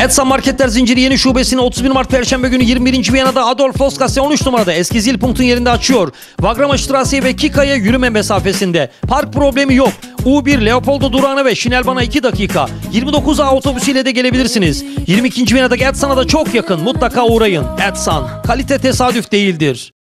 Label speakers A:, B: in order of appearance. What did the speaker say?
A: Edsan Marketler zinciri yeni şubesini 31 Mart Perşembe günü 21. Viyana'da Adolf Lossgasse 13 numarada eski zil punktun yerinde açıyor. Wagram Strasse ve Kika'ya yürüme mesafesinde. Park problemi yok. U1 Leopoldo durağına ve Şinelban'a 2 dakika. 29A otobüsüyle de gelebilirsiniz. 22. Viyana'daki Edsan'a da çok yakın. Mutlaka uğrayın. Edsan. Kalite tesadüf değildir.